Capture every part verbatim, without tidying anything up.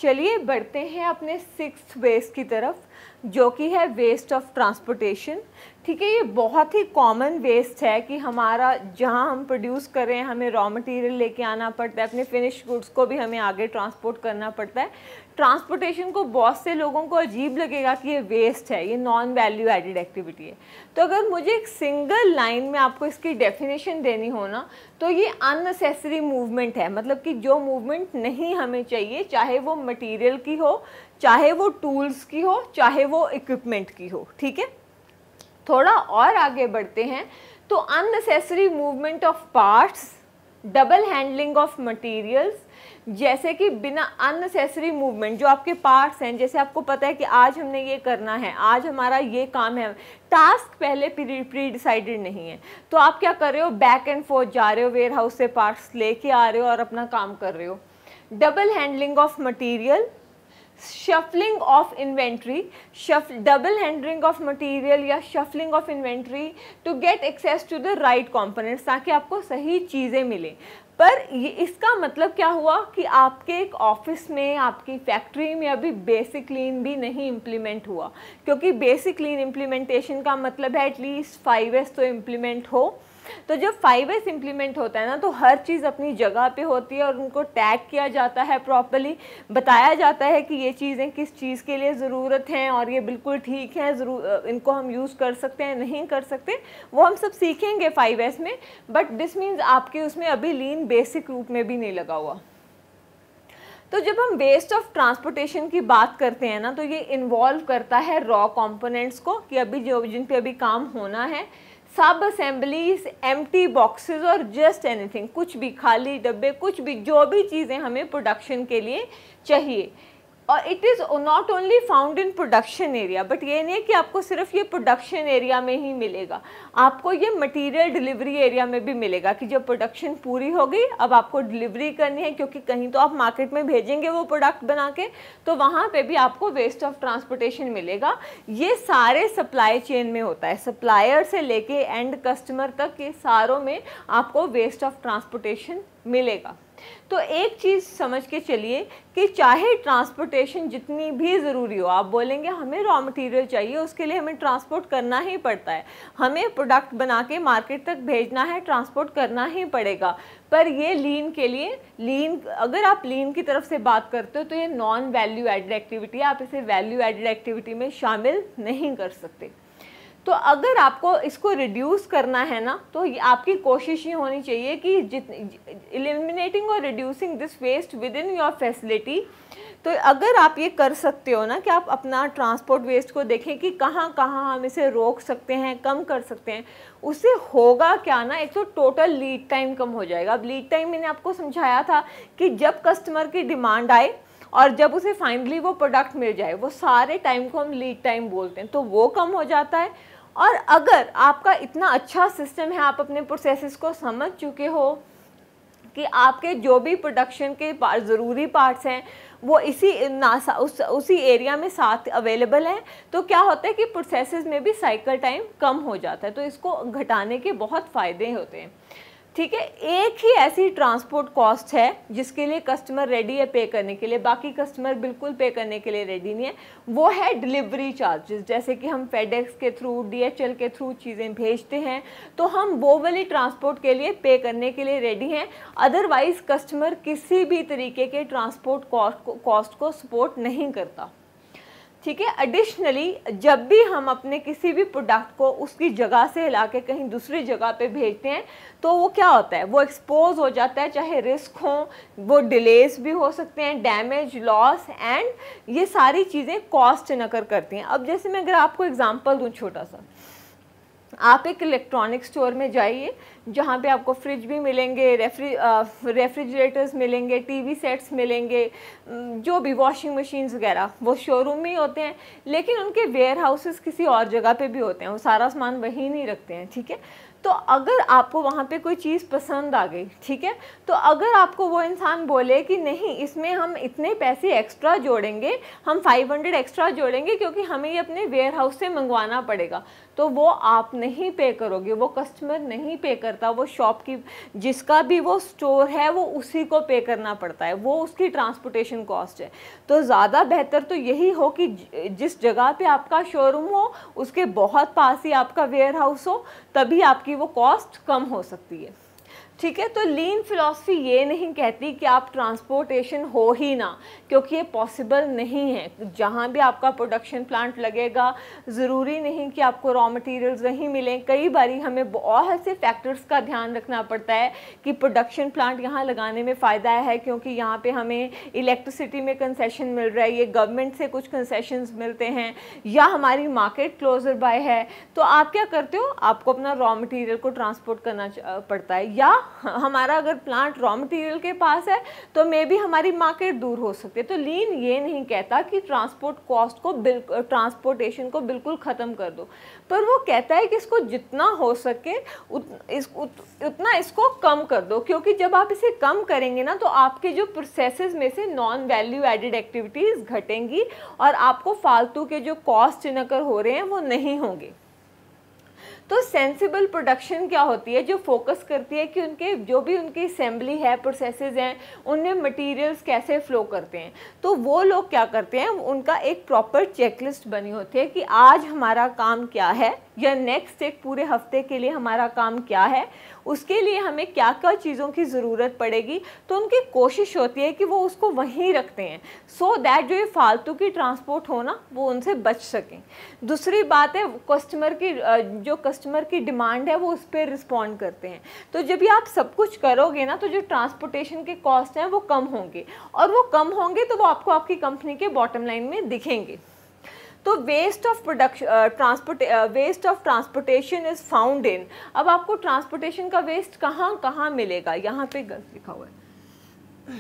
चलिए बढ़ते हैं अपने सिक्स्थ वेस्ट की तरफ, जो कि है वेस्ट ऑफ ट्रांसपोर्टेशन। ठीक है, ये बहुत ही कॉमन वेस्ट है कि हमारा जहाँ हम प्रोड्यूस कर रहे हैं हमें रॉ मटेरियल लेके आना पड़ता है, अपने फिनिश गुड्स को भी हमें आगे ट्रांसपोर्ट करना पड़ता है। ट्रांसपोर्टेशन को बहुत से लोगों को अजीब लगेगा कि ये वेस्ट है, ये नॉन वैल्यू एडेड एक्टिविटी है। तो अगर मुझे एक सिंगल लाइन में आपको इसकी डेफिनेशन देनी हो ना, तो ये अननेसेसरी मूवमेंट है, मतलब कि जो मूवमेंट नहीं हमें चाहिए, चाहे वो मटेरियल की हो, चाहे वो टूल्स की हो, चाहे वो इक्विपमेंट की हो। ठीक है, थोड़ा और आगे बढ़ते हैं तो unnecessary movement of parts, double handling of materials, जैसे कि बिना अननेसेसरी मूवमेंट जो आपके पार्ट्स हैं, जैसे आपको पता है कि आज हमने ये करना है, आज हमारा ये काम है, टास्क पहले प्री डिसाइडेड नहीं है, तो आप क्या कर रहे हो, बैक एंड फोर्थ जा रहे हो, वेयर हाउस से पार्ट्स लेके आ रहे हो और अपना काम कर रहे हो। Double handling of material, shuffling of inventory, shuff double handling of material या shuffling of inventory to get access to the right components, ताकि आपको सही चीज़ें मिलें। पर ये इसका मतलब क्या हुआ कि आपके एक ऑफिस में, आपकी फैक्ट्री में अभी बेसिक लीन भी नहीं इम्प्लीमेंट हुआ, क्योंकि बेसिक लीन इम्प्लीमेंटेशन का मतलब है एटलीस्ट फाइव एस तो इम्प्लीमेंट हो। तो जब फाइव एस इम्प्लीमेंट होता है ना, तो हर चीज़ अपनी जगह पे होती है और उनको टैग किया जाता है, प्रॉपर्ली बताया जाता है कि ये चीज़ें किस चीज़ के लिए ज़रूरत हैं और ये बिल्कुल ठीक है, ज़रूर इनको हम यूज़ कर सकते हैं, नहीं कर सकते, वो हम सब सीखेंगे फाइव एस में। बट दिस मीन्स आपके उसमें अभी लीन बेसिक रूप में भी नहीं लगा हुआ। तो जब हम वेस्ट ऑफ ट्रांसपोर्टेशन की बात करते हैं ना, तो ये इन्वॉल्व करता है रॉ कंपोनेंट्स को, कि अभी जो जिन पे अभी काम होना है, सब असेंबलीज, एम्प्टी बॉक्सेस और जस्ट एनीथिंग, कुछ भी, खाली डब्बे, कुछ भी, जो भी चीज़ें हमें प्रोडक्शन के लिए चाहिए। और it is not only found in production area, but ये नहीं है कि आपको सिर्फ ये प्रोडक्शन एरिया में ही मिलेगा, आपको ये मटेरियल डिलीवरी एरिया में भी मिलेगा, कि जब प्रोडक्शन पूरी हो गई अब आपको डिलीवरी करनी है, क्योंकि कहीं तो आप मार्केट में भेजेंगे वो प्रोडक्ट बना के, तो वहाँ पे भी आपको वेस्ट ऑफ ट्रांसपोर्टेशन मिलेगा। ये सारे सप्लाई चेन में होता है, सप्लायर से लेके एंड कस्टमर तक, ये सारों में आपको वेस्ट ऑफ ट्रांसपोर्टेशन मिलेगा। तो एक चीज़ समझ के चलिए कि चाहे ट्रांसपोर्टेशन जितनी भी ज़रूरी हो, आप बोलेंगे हमें रॉ मटेरियल चाहिए, उसके लिए हमें ट्रांसपोर्ट करना ही पड़ता है, हमें प्रोडक्ट बना के मार्केट तक भेजना है, ट्रांसपोर्ट करना ही पड़ेगा। पर ये लीन के लिए, लीन अगर आप लीन की तरफ से बात करते हो तो ये नॉन वैल्यू एडेड एक्टिविटी है, आप इसे वैल्यू एडेड एक्टिविटी में शामिल नहीं कर सकते। तो अगर आपको इसको रिड्यूस करना है ना, तो आपकी कोशिश ये होनी चाहिए कि जितनी एलिमिनेटिंग और reducing this waste within your facility. तो अगर आप ये कर सकते हो ना कि आप अपना ट्रांसपोर्ट वेस्ट को देखें कि कहाँ कहाँ हम इसे रोक सकते हैं, कम कर सकते हैं, उससे होगा क्या ना, एक तो टोटल लीड टाइम कम हो जाएगा। अब लीड टाइम मैंने आपको समझाया था कि जब कस्टमर की डिमांड आए और जब उसे फाइनली वो प्रोडक्ट मिल जाए, वो सारे टाइम को हम लीड टाइम बोलते हैं, तो वो कम हो जाता है। और अगर आपका इतना अच्छा सिस्टम है, आप अपने प्रोसेसेस को समझ चुके हो कि आपके जो भी प्रोडक्शन के ज़रूरी पार्ट्स हैं वो इसी नासा उस उसी एरिया में साथ अवेलेबल हैं, तो क्या होता है कि प्रोसेसेस में भी साइकिल टाइम कम हो जाता है, तो इसको घटाने के बहुत फ़ायदे होते हैं। ठीक है, एक ही ऐसी ट्रांसपोर्ट कॉस्ट है जिसके लिए कस्टमर रेडी है पे करने के लिए, बाकी कस्टमर बिल्कुल पे करने के लिए रेडी नहीं है, वो है डिलीवरी चार्जेस। जैसे कि हम फेडेक्स के थ्रू, डी एच एल के थ्रू चीज़ें भेजते हैं, तो हम वो वाली ट्रांसपोर्ट के लिए पे करने के लिए रेडी हैं, अदरवाइज़ कस्टमर किसी भी तरीके के ट्रांसपोर्ट कॉस्ट कॉस्ट को सपोर्ट नहीं करता। ठीक है, एडिशनली जब भी हम अपने किसी भी प्रोडक्ट को उसकी जगह से हिला के कहीं दूसरी जगह पे भेजते हैं, तो वो क्या होता है, वो एक्सपोज हो जाता है, चाहे रिस्क हो, वो डिलेज भी हो सकते हैं, डैमेज, लॉस, एंड ये सारी चीज़ें कॉस्ट नकर करती हैं। अब जैसे मैं अगर आपको एग्जांपल दूं छोटा सा, आप एक इलेक्ट्रॉनिक स्टोर में जाइए जहाँ पे आपको फ्रिज भी मिलेंगे, रेफ्रि रेफ्रिजरेटर्स मिलेंगे, टीवी सेट्स मिलेंगे, जो भी वॉशिंग मशीन्स वगैरह, वो शोरूम में ही होते हैं, लेकिन उनके वेयर हाउसेस किसी और जगह पे भी होते हैं, वो सारा सामान वहीं नहीं रखते हैं। ठीक है, तो अगर आपको वहाँ पे कोई चीज़ पसंद आ गई, ठीक है, तो अगर आपको वो इंसान बोले कि नहीं इसमें हम इतने पैसे एक्स्ट्रा जोड़ेंगे, हम फाइव हंड्रेड एक्स्ट्रा जोड़ेंगे क्योंकि हमें ये अपने वेयर हाउस से मंगवाना पड़ेगा, तो वो आप नहीं पे करोगे, वो कस्टमर नहीं पे करता, वो शॉप की जिसका भी वो स्टोर है वो उसी को पे करना पड़ता है, वो उसकी ट्रांसपोर्टेशन कॉस्ट है। तो ज़्यादा बेहतर तो यही हो कि जिस जगह पे आपका शोरूम हो उसके बहुत पास ही आपका वेयर हाउस हो, तभी आपकी वो कॉस्ट कम हो सकती है, ठीक है। तो लीन फिलॉसफी ये नहीं कहती कि आप ट्रांसपोर्टेशन हो ही ना, क्योंकि ये पॉसिबल नहीं है। जहाँ भी आपका प्रोडक्शन प्लांट लगेगा ज़रूरी नहीं कि आपको रॉ मटेरियल्स वहीं मिलें। कई बारी हमें बहुत से फैक्टर्स का ध्यान रखना पड़ता है कि प्रोडक्शन प्लांट यहाँ लगाने में फ़ायदा है क्योंकि यहाँ पे हमें इलेक्ट्रिसिटी में कंसेशन मिल रहा है, ये गवर्नमेंट से कुछ कंसेशंस मिलते हैं, या हमारी मार्केट क्लोजर बाय है। तो आप क्या करते हो, आपको अपना रॉ मटेरियल को ट्रांसपोर्ट करना पड़ता है, या हमारा अगर प्लांट रॉ मटेरियल के पास है तो मे बी हमारी मार्केट दूर हो सकती है। तो लीन ये नहीं कहता कि ट्रांसपोर्ट कॉस्ट को बिल्कुल ट्रांसपोर्टेशन को बिल्कुल ख़त्म कर दो, पर वो कहता है कि इसको जितना हो सके उत, इस, उत, उतना इसको कम कर दो, क्योंकि जब आप इसे कम करेंगे ना तो आपके जो प्रोसेसेस में से नॉन वैल्यू एडेड एक्टिविटीज़ घटेंगी और आपको फालतू के जो कॉस्ट इनकर हो रहे हैं वो नहीं होंगे। तो सेंसिबल प्रोडक्शन क्या होती है, जो फोकस करती है कि उनके जो भी उनकी असेंबली है, प्रोसेसेस हैं, उनमें मटेरियल्स कैसे फ़्लो करते हैं। तो वो लोग क्या करते हैं, उनका एक प्रॉपर चेकलिस्ट बनी होती है कि आज हमारा काम क्या है या नेक्स्ट एक पूरे हफ्ते के लिए हमारा काम क्या है, उसके लिए हमें क्या क्या चीज़ों की ज़रूरत पड़ेगी। तो उनकी कोशिश होती है कि वो उसको वहीं रखते हैं सो दैट जो ये फालतू की ट्रांसपोर्ट हो ना वो उनसे बच सकें। दूसरी बात है कस्टमर की जो कस्टमर की डिमांड है वो उस पर रिस्पॉन्ड करते हैं। तो जब ये आप सब कुछ करोगे ना तो जो ट्रांसपोर्टेशन के कॉस्ट हैं वो कम होंगे, और वो कम होंगे तो वो आपको आपकी कंपनी के बॉटम लाइन में दिखेंगे। तो waste of production transport waste of transportation is found in. अब आपको ट्रांसपोर्टेशन का वेस्ट कहाँ कहाँ मिलेगा, यहाँ पे गलत लिखा हुआ है।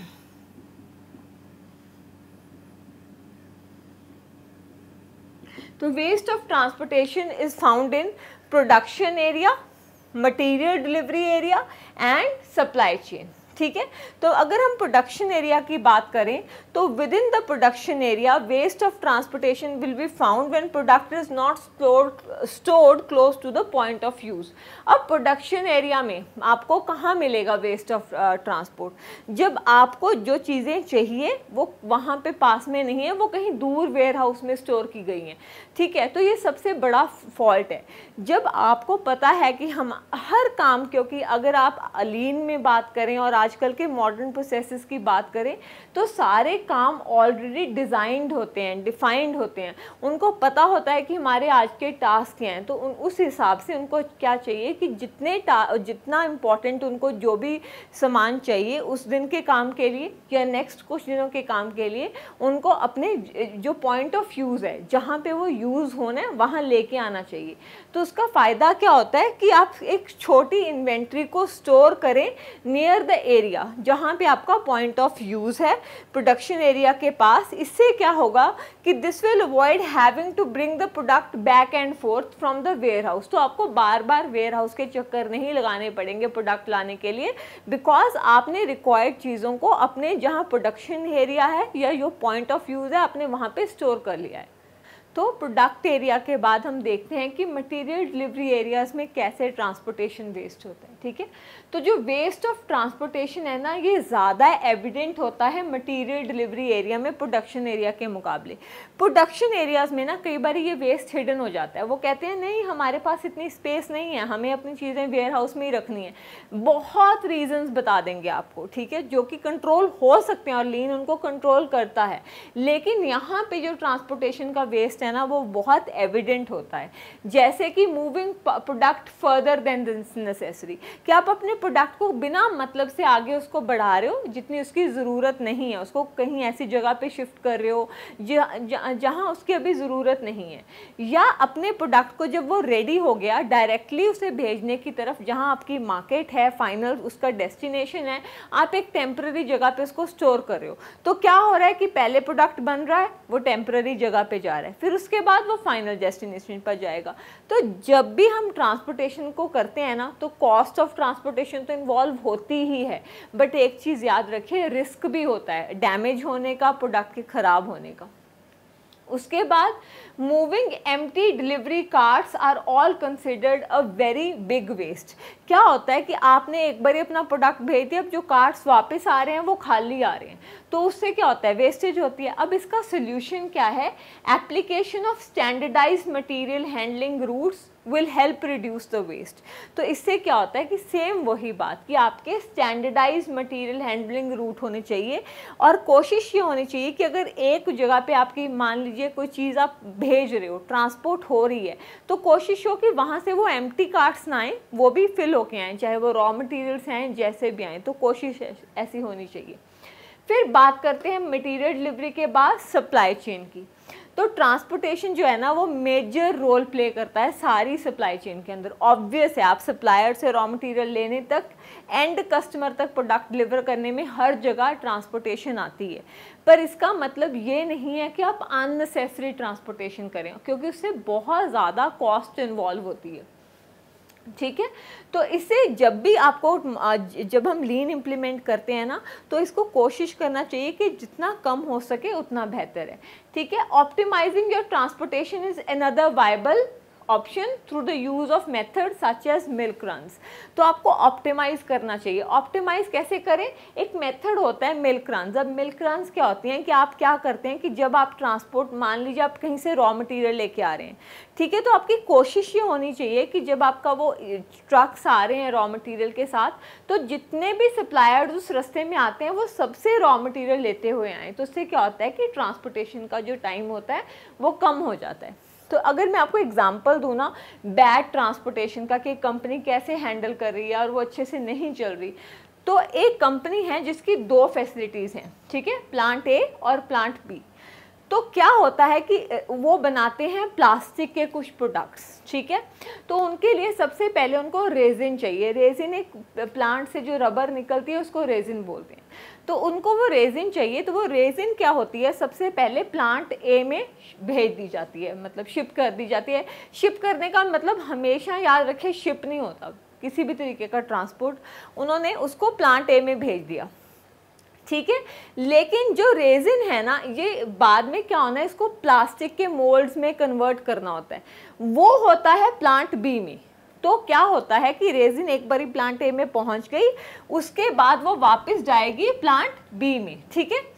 तो waste of transportation is found in production area, material delivery area and supply chain, ठीक है। तो अगर हम प्रोडक्शन एरिया की बात करें तो within the production area waste of transportation will be found when product is not stored stored close to the point of use. अब प्रोडक्शन एरिया में आपको कहाँ मिलेगा वेस्ट ऑफ ट्रांसपोर्ट, जब आपको जो चीज़ें चाहिए वो वहाँ पे पास में नहीं है, वो कहीं दूर वेयर हाउस में स्टोर की गई हैं, ठीक है। तो ये सबसे बड़ा फॉल्ट है। जब आपको पता है कि हम हर काम, क्योंकि अगर आप लीन में बात करें और आजकल के मॉडर्न प्रोसेसेस की बात करें तो सारे काम ऑलरेडी डिज़ाइंड होते हैं, डिफाइंड होते हैं, उनको पता होता है कि हमारे आज के टास्क हैं। तो उन उस हिसाब से उनको क्या चाहिए कि जितने जितना इम्पोर्टेंट उनको जो भी सामान चाहिए उस दिन के काम के लिए या नेक्स्ट कुछ दिनों के काम के लिए, उनको अपने जो पॉइंट ऑफ यूज़ है जहाँ पे वो यूज़ होना है वहाँ लेके आना चाहिए। तो उसका फ़ायदा क्या होता है कि आप एक छोटी इन्वेंट्री को स्टोर करें नियर द एरिया जहाँ पे आपका पॉइंट ऑफ यूज़ है, प्रोडक्शन एरिया के पास। इससे क्या होगा कि this will avoid having to bring the product back and forth from the warehouse. तो आपको बार बार वेयर हाउस के चक्कर नहीं लगाने पड़ेंगे प्रोडक्ट लाने के लिए, बिकॉज आपने रिक्वायर्ड चीज़ों को अपने जहाँ प्रोडक्शन एरिया है या जो पॉइंट ऑफ यूज़ है आपने वहाँ पे स्टोर कर लिया है। तो प्रोडक्ट एरिया के बाद हम देखते हैं कि मटेरियल डिलीवरी एरियाज़ में कैसे ट्रांसपोर्टेशन वेस्ट होता है, ठीक है। तो जो वेस्ट ऑफ ट्रांसपोर्टेशन है ना ये ज़्यादा एविडेंट होता है मटेरियल डिलीवरी एरिया में प्रोडक्शन एरिया के मुकाबले। प्रोडक्शन एरियाज़ में ना कई बार ये वेस्ट हिडन हो जाता है, वो कहते हैं नहीं हमारे पास इतनी स्पेस नहीं है, हमें अपनी चीज़ें वेयर हाउस में ही रखनी है। बहुत रीजंस बता देंगे आपको, ठीक है, जो कि कंट्रोल हो सकते हैं और लीन उनको कंट्रोल करता है। लेकिन यहाँ पे जो ट्रांसपोर्टेशन का वेस्ट है ना वो बहुत एविडेंट होता है, जैसे कि moving product further than necessary, कि आप अपने प्रोडक्ट को बिना मतलब से आगे उसको बढ़ा रहे हो, जितनी उसकी ज़रूरत नहीं है उसको कहीं ऐसी जगह पे शिफ्ट कर रहे हो जहां उसकी अभी ज़रूरत नहीं है, या अपने प्रोडक्ट को जब वो रेडी हो गया डायरेक्टली उसे भेजने की तरफ जहां आपकी मार्केट है, फाइनल उसका डेस्टिनेशन है, आप एक टेम्पररी जगह पे उसको स्टोर कर रहे हो। तो क्या हो रहा है कि पहले प्रोडक्ट बन रहा है वो टेम्पररी जगह पे जा रहा है, फिर फिर उसके बाद वो फाइनल डेस्टिनेशन पर जाएगा। तो जब भी हम ट्रांसपोर्टेशन को करते हैं ना, तो कॉस्ट ऑफ ट्रांसपोर्टेशन तो इन्वॉल्व होती ही है, बट एक चीज़ याद रखिए, रिस्क भी होता है डैमेज होने का, प्रोडक्ट के ख़राब होने का। उसके बाद moving empty delivery carts are all considered a very big waste. क्या होता है कि आपने एक बार अपना प्रोडक्ट भेज दिया, अब जो कार्ट्स वापस आ रहे हैं वो खाली आ रहे हैं, तो उससे क्या होता है, वेस्टेज होती है। अब इसका सोल्यूशन क्या है, application of standardised material handling routes will help reduce the waste. तो इससे क्या होता है कि सेम वही बात कि आपके स्टैंडर्डाइज्ड मटेरियल हैंडलिंग रूट होने चाहिए, और कोशिश ये होनी चाहिए कि अगर एक जगह पे आपकी मान लीजिए कोई चीज़ आप भेज रहे हो, ट्रांसपोर्ट हो रही है, तो कोशिश हो कि वहाँ से वो एम्प्टी कार्ट्स ना आए, वो भी फिल होके आएँ, चाहे वो रॉ मटेरियल्स हैं जैसे भी आएँ, तो कोशिश ऐसी होनी चाहिए। फिर बात करते हैं मटेरियल डिलीवरी के बाद सप्लाई चेन की। तो ट्रांसपोर्टेशन जो है ना वो मेजर रोल प्ले करता है सारी सप्लाई चेन के अंदर। ऑब्वियस है, आप सप्लायर से रॉ मटेरियल लेने तक एंड कस्टमर तक प्रोडक्ट डिलीवर करने में हर जगह ट्रांसपोर्टेशन आती है, पर इसका मतलब ये नहीं है कि आप अननेसेसरी ट्रांसपोर्टेशन करें, क्योंकि उससे बहुत ज़्यादा कॉस्ट इन्वॉल्व होती है। ठीक है, तो इससे जब भी आपको, जब हम लीन इम्प्लीमेंट करते हैं ना, तो इसको कोशिश करना चाहिए कि जितना कम हो सके उतना बेहतर है। ठीक है, optimising your transportation is another viable option through the use of method such as milk runs. तो आपको ऑप्टिमाइज़ करना चाहिए। ऑप्टिमाइज़ कैसे करें, एक मेथड होता है मिल्क रन्स। अब मिल्क रन्स क्या होती हैं कि आप क्या करते हैं कि जब आप ट्रांसपोर्ट, मान लीजिए आप कहीं से रॉ मटेरियल लेके आ रहे हैं, ठीक है, तो आपकी कोशिश ये होनी चाहिए कि जब आपका वो ट्रक्स आ रहे हैं रॉ मटेरियल के साथ, तो जितने भी सप्लायर्स उस रास्ते में आते हैं वो सबसे रॉ मटेरियल लेते हुए आएँ। तो उससे क्या होता है कि ट्रांसपोर्टेशन का जो टाइम होता है वो कम हो जाता है। तो अगर मैं आपको एग्जांपल दूँ ना बैड ट्रांसपोर्टेशन का कि कंपनी कैसे हैंडल कर रही है और वो अच्छे से नहीं चल रही, तो एक कंपनी है जिसकी दो फैसिलिटीज़ हैं, ठीक है, प्लांट ए और प्लांट बी। तो क्या होता है कि वो बनाते हैं प्लास्टिक के कुछ प्रोडक्ट्स, ठीक है, तो उनके लिए सबसे पहले उनको रेजिन चाहिए। रेजिन एक प्लांट से जो रबर निकलती है उसको रेजिन बोलते हैं। तो उनको वो रेजिन चाहिए, तो वो रेजिन क्या होती है, सबसे पहले प्लांट ए में भेज दी जाती है, मतलब शिप कर दी जाती है। शिप करने का मतलब हमेशा याद रखें, शिप नहीं होता किसी भी तरीके का ट्रांसपोर्ट, उन्होंने उसको प्लांट ए में भेज दिया, ठीक है। लेकिन जो रेजिन है ना, ये बाद में क्या होना है, इसको प्लास्टिक के मोल्ड्स में कन्वर्ट करना होता है, वो होता है प्लांट बी में। तो क्या होता है कि रेजिन एक बारी प्लांट ए में पहुंच गई, उसके बाद वो वापस जाएगी प्लांट बी में, ठीक है,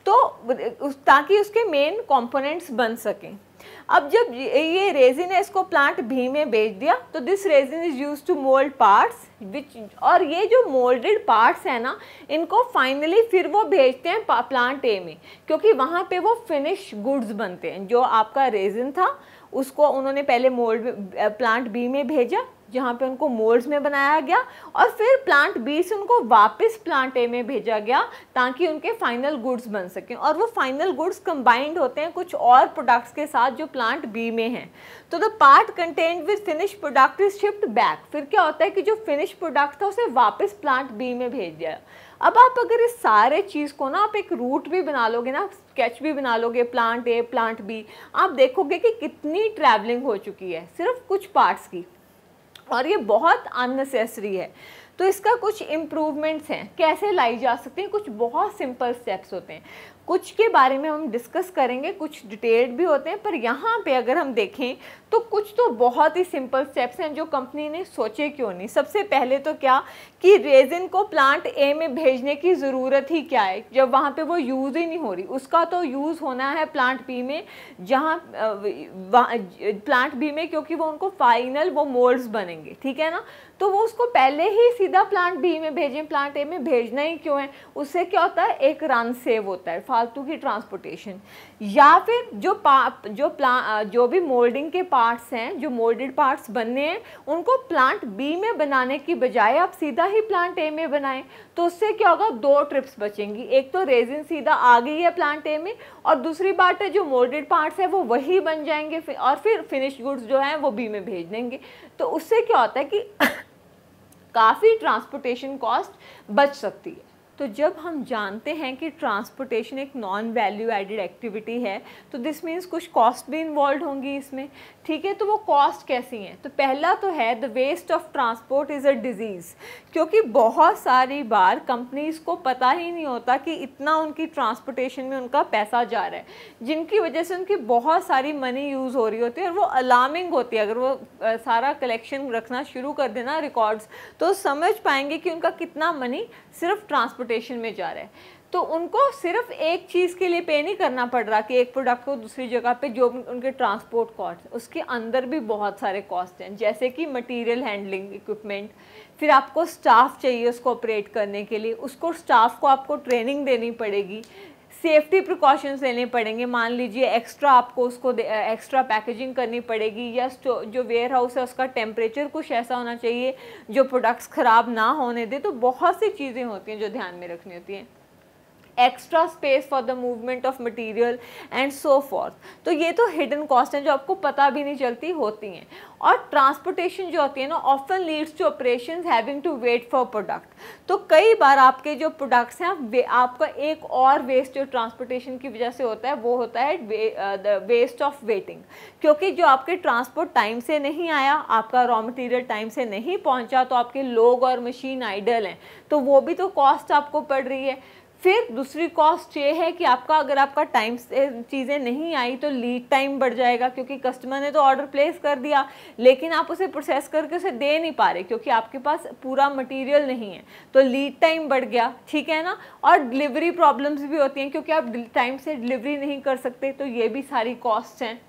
तो ताकि उसके मेन कंपोनेंट्स बन सकें। अब जब ये रेजिन है इसको प्लांट बी में भेज दिया, तो this resin is use to mould parts which, और ये जो मोल्डेड पार्ट्स है ना, इनको फाइनली फिर वो भेजते हैं प्लांट ए में, क्योंकि वहाँ पे वो फिनिश गुड्स बनते हैं। जो आपका रेजिन था उसको उन्होंने पहले मोल्ड प्लांट बी में भेजा, जहाँ पे उनको मोल्ड्स में बनाया गया, और फिर प्लांट बी से उनको वापस प्लांट ए में भेजा गया ताकि उनके फाइनल गुड्स बन सकें, और वो फाइनल गुड्स कंबाइंड होते हैं कुछ और प्रोडक्ट्स के साथ जो प्लांट बी में हैं। तो the part contained with finish product is shift back. फिर क्या होता है कि जो फिनिश प्रोडक्ट था उसे वापस प्लांट बी में भेज दिया। अब आप अगर इस सारे चीज़ को ना आप एक रूट भी बना लोगे ना, स्केच भी बना लोगे, प्लांट ए प्लांट बी, आप देखोगे कि कितनी ट्रैवलिंग हो चुकी है सिर्फ कुछ पार्ट्स की, और ये बहुत अननेसेसरी है। तो इसका कुछ इम्प्रूवमेंट्स हैं, कैसे लाई जा सकते हैं, कुछ बहुत सिंपल स्टेप्स होते हैं, कुछ के बारे में हम डिस्कस करेंगे, कुछ डिटेल्ड भी होते हैं, पर यहाँ पे अगर हम देखें तो कुछ तो बहुत ही सिंपल स्टेप्स हैं जो कंपनी ने सोचे क्यों नहीं। सबसे पहले तो क्या कि रेजिन को प्लांट ए में भेजने की ज़रूरत ही क्या है, जब वहाँ पे वो यूज़ ही नहीं हो रही, उसका तो यूज़ होना है प्लांट बी में, जहाँ प्लांट बी में, क्योंकि वो उनको फाइनल वो मोल्ड्स बनेंगे, ठीक है ना, तो वो उसको पहले ही सीधा प्लांट बी में भेजें, प्लांट ए में भेजना ही क्यों है। उससे क्या होता है, एक रन सेव होता है, फालतू की ट्रांसपोर्टेशन। या फिर जो पा जो प्ला जो भी मोल्डिंग के पार्ट्स हैं, जो मोल्डेड पार्ट्स बनने हैं, उनको प्लांट बी में बनाने की बजाय आप सीधा ही प्लांट ए में बनाएं, तो उससे क्या होगा, दो ट्रिप्स बचेंगी। एक तो रेजिन सीधा आ गई है प्लांट ए में, और दूसरी बात है जो मोल्डेड पार्ट्स है वो वही बन जाएंगे, और फिर फिनिश गुड्स जो हैं वो बी में भेज देंगे। तो उससे क्या होता है कि काफ़ी ट्रांसपोर्टेशन कॉस्ट बच सकती है। तो जब हम जानते हैं कि ट्रांसपोर्टेशन एक नॉन वैल्यू एडेड एक्टिविटी है तो दिस मीन्स कुछ कॉस्ट भी इन्वॉल्व होंगी इसमें, ठीक है। तो वो कॉस्ट कैसी हैं? तो पहला तो है the waste of transport is a disease, क्योंकि बहुत सारी बार कंपनीज़ को पता ही नहीं होता कि इतना उनकी ट्रांसपोर्टेशन में उनका पैसा जा रहा है, जिनकी वजह से उनकी बहुत सारी मनी यूज़ हो रही होती है और वो अलार्मिंग होती है। अगर वो आ, सारा कलेक्शन रखना शुरू कर देना रिकॉर्ड्स, तो समझ पाएंगे कि उनका कितना मनी सिर्फ ट्रांसपोर्टेशन में जा रहा है। तो उनको सिर्फ एक चीज़ के लिए पे नहीं करना पड़ रहा कि एक प्रोडक्ट को दूसरी जगह पे जो उनके ट्रांसपोर्ट कॉस्ट, उसके अंदर भी बहुत सारे कॉस्ट हैं, जैसे कि मटेरियल हैंडलिंग इक्विपमेंट, फिर आपको स्टाफ चाहिए उसको ऑपरेट करने के लिए, उसको स्टाफ को आपको ट्रेनिंग देनी पड़ेगी, सेफ्टी प्रिकॉशंस लेने पड़ेंगे। मान लीजिए एक्स्ट्रा आपको उसको एक्स्ट्रा पैकेजिंग करनी पड़ेगी, या जो वेयर हाउस है उसका टेम्परेचर कुछ ऐसा होना चाहिए जो प्रोडक्ट्स ख़राब ना होने दे। तो बहुत सी चीज़ें होती हैं जो ध्यान में रखनी होती हैं, extra space for the movement of material and so forth. तो ये तो हिडन कॉस्ट हैं जो आपको पता भी नहीं चलती होती हैं। और ट्रांसपोर्टेशन जो होती है ना often leads to operations having to wait for product. तो कई बार आपके जो प्रोडक्ट्स हैं आपका एक और वेस्ट जो ट्रांसपोर्टेशन की वजह से होता है वो होता है द वेस्ट ऑफ वेटिंग, क्योंकि जो आपके ट्रांसपोर्ट टाइम से नहीं आया, आपका रॉ मटेरियल टाइम से नहीं पहुंचा, तो आपके लोग और मशीन आइडल हैं, तो वो भी तो कॉस्ट आपको पड़ रही है। फिर दूसरी कॉस्ट ये है कि आपका अगर आपका टाइम से चीज़ें नहीं आई तो लीड टाइम बढ़ जाएगा, क्योंकि कस्टमर ने तो ऑर्डर प्लेस कर दिया लेकिन आप उसे प्रोसेस करके उसे दे नहीं पा रहे क्योंकि आपके पास पूरा मटेरियल नहीं है, तो लीड टाइम बढ़ गया, ठीक है ना। और डिलीवरी प्रॉब्लम्स भी होती हैं क्योंकि आप टाइम से डिलीवरी नहीं कर सकते, तो ये भी सारी कॉस्ट हैं।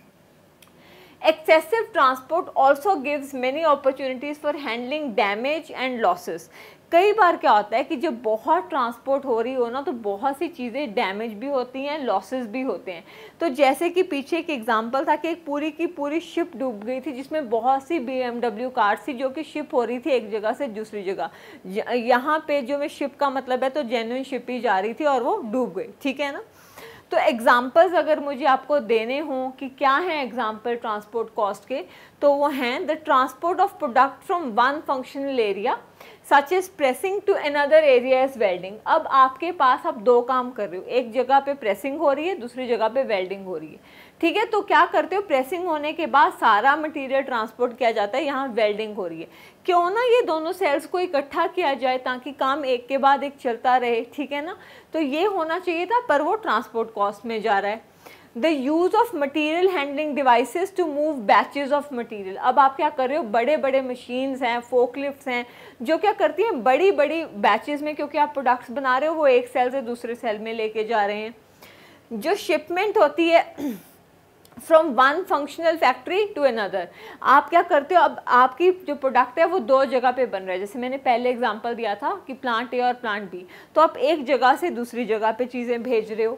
Excessive transport also gives many opportunities for handling damage and losses। कई बार क्या होता है कि जब बहुत ट्रांसपोर्ट हो रही हो ना तो बहुत सी चीज़ें डैमेज भी होती हैं, लॉसेस भी होते हैं। तो जैसे कि पीछे एक एग्जांपल था कि एक पूरी की पूरी शिप डूब गई थी जिसमें बहुत सी बी एम डब्ल्यू कार्स थी जो कि शिप हो रही थी एक जगह से दूसरी जगह। यहाँ पे जो मैं शिप का मतलब है तो जेन्युइन शिप ही जा रही थी और वो डूब गई, ठीक है ना। तो एग्जाम्पल्स अगर मुझे आपको देने हों कि क्या हैं एग्जाम्पल ट्रांसपोर्ट कॉस्ट के, तो वो हैं the transport of product from one functional area such as pressing to another area is welding. अब आपके पास आप दो काम कर रहे हो, एक जगह पे प्रेसिंग हो रही है, दूसरी जगह पे वेल्डिंग हो रही है, ठीक है। तो क्या करते हो, प्रेसिंग होने के बाद सारा मटेरियल ट्रांसपोर्ट किया जाता है, यहाँ वेल्डिंग हो रही है, क्यों ना ये दोनों सेल्स को इकट्ठा किया जाए ताकि काम एक के बाद एक चलता रहे, ठीक है ना। तो ये होना चाहिए था पर वो ट्रांसपोर्ट कॉस्ट में जा रहा है। The use of material handling devices to move batches of material. अब आप क्या कर रहे हो, बड़े बड़े मशीन्स हैं, फोकलिफ्ट्स हैं जो क्या करती हैं बड़ी बड़ी बैचेज में, क्योंकि आप प्रोडक्ट्स बना रहे हो वो एक सेल से दूसरे सेल में लेके जा रहे हैं। जो शिपमेंट होती है from one functional factory to another, आप क्या करते हो, अब आपकी जो प्रोडक्ट है वो दो जगह पे बन रहा है, जैसे मैंने पहले एग्जांपल दिया था कि प्लांट ए और प्लांट बी, तो आप एक जगह से दूसरी जगह पे चीज़ें भेज रहे हो।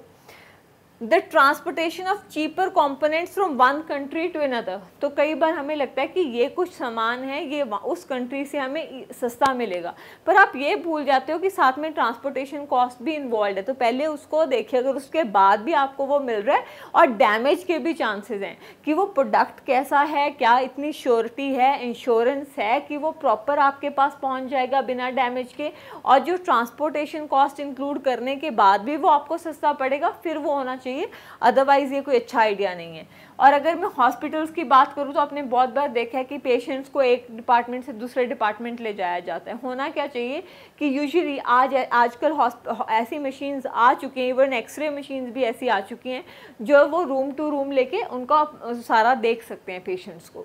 The transportation of cheaper components from one country to another, तो कई बार हमें लगता है कि ये कुछ सामान है ये उस कंट्री से हमें सस्ता मिलेगा, पर आप ये भूल जाते हो कि साथ में ट्रांसपोर्टेशन कॉस्ट भी इन्वॉल्व है। तो पहले उसको देखिए, अगर उसके बाद भी आपको वो मिल रहा है, और डैमेज के भी चांसेस हैं कि वो प्रोडक्ट कैसा है, क्या इतनी श्योरिटी है, इंश्योरेंस है कि वो प्रॉपर आपके पास पहुँच जाएगा बिना डैमेज के, और जो ट्रांसपोर्टेशन कॉस्ट इंक्लूड करने के बाद भी वो आपको सस्ता पड़ेगा, फिर वो होना चाहिए, अदरवाइज ये कोई अच्छा आइडिया नहीं है। और अगर मैं हॉस्पिटल्स की बात करूँ तो आपने बहुत बार देखा है कि पेशेंट्स को एक डिपार्टमेंट से दूसरे डिपार्टमेंट ले जाया जाता है। होना क्या चाहिए कि यूजुअली आज आजकल ऐसी मशीन्स आ चुकी हैं, इवन एक्सरे मशीन्स भी ऐसी आ चुकी हैं जो वो रूम टू रूम लेके उनका सारा देख सकते हैं पेशेंट्स को